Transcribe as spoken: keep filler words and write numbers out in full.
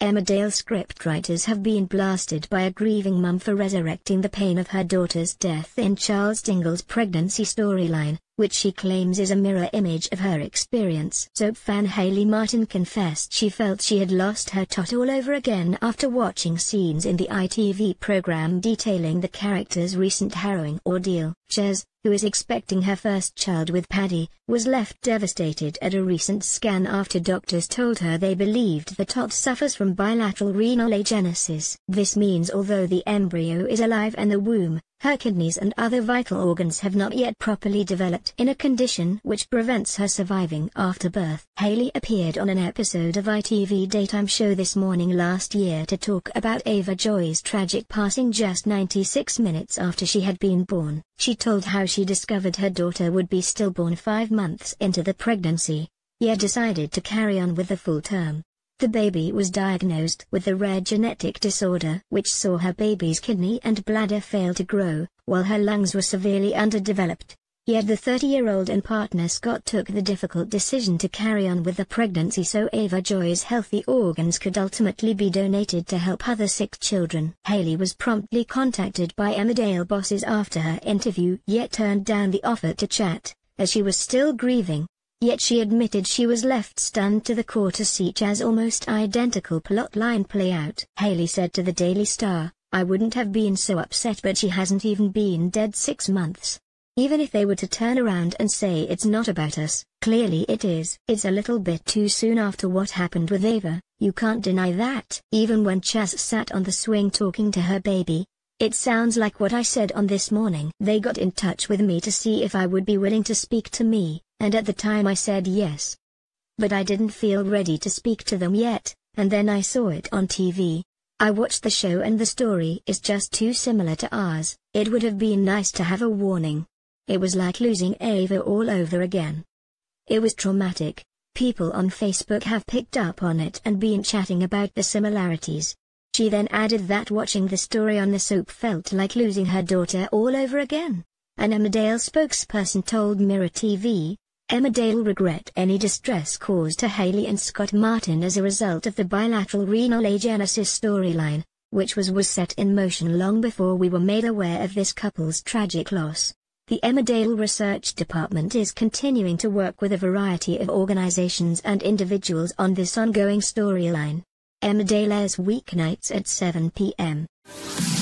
Emmerdale scriptwriters have been blasted by a grieving mum for resurrecting the pain of her daughter's death in Charles Dingle's pregnancy storyline, which she claims is a mirror image of her experience. Soap fan Hayley Martin confessed she felt she had lost her tot all over again after watching scenes in the I T V program detailing the character's recent harrowing ordeal. Chez, who is expecting her first child with Paddy, was left devastated at a recent scan after doctors told her they believed the tot suffers from bilateral renal agenesis. This means although the embryo is alive in the womb, her kidneys and other vital organs have not yet properly developed in a condition which prevents her surviving after birth. Hayley appeared on an episode of I T V daytime show This Morning last year to talk about Ava Joy's tragic passing just ninety-six minutes after she had been born. She told how she discovered her daughter would be stillborn five months into the pregnancy, yet decided to carry on with the full term. The baby was diagnosed with a rare genetic disorder which saw her baby's kidney and bladder fail to grow, while her lungs were severely underdeveloped. Yet the thirty-year-old and partner Scott took the difficult decision to carry on with the pregnancy so Ava Joy's healthy organs could ultimately be donated to help other sick children. Hayley was promptly contacted by Emmerdale bosses after her interview, yet turned down the offer to chat, as she was still grieving. Yet she admitted she was left stunned to the core to see Chaz's almost identical plotline play out. Hayley said to the Daily Star, "I wouldn't have been so upset, but she hasn't even been dead six months. Even if they were to turn around and say it's not about us, clearly it is. It's a little bit too soon after what happened with Ava, you can't deny that." Even when Chaz sat on the swing talking to her baby, "It sounds like what I said on This Morning. They got in touch with me to see if I would be willing to speak to me, and at the time I said yes. But I didn't feel ready to speak to them yet, and then I saw it on T V. I watched the show and the story is just too similar to ours. It would have been nice to have a warning. It was like losing Ava all over again. It was traumatic. People on Facebook have picked up on it and been chatting about the similarities." She then added that watching the story on the soap felt like losing her daughter all over again. An Emmerdale spokesperson told Mirror T V, "Emmerdale regret any distress caused to Hayley and Scott Martin as a result of the bilateral renal agenesis storyline, which was was set in motion long before we were made aware of this couple's tragic loss." The Emmerdale Research Department is continuing to work with a variety of organizations and individuals on this ongoing storyline. Emmerdale airs weeknights at seven p m